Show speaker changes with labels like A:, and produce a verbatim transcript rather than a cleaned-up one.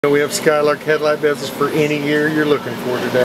A: We have Skylark headlight bezels for any year you're looking for today.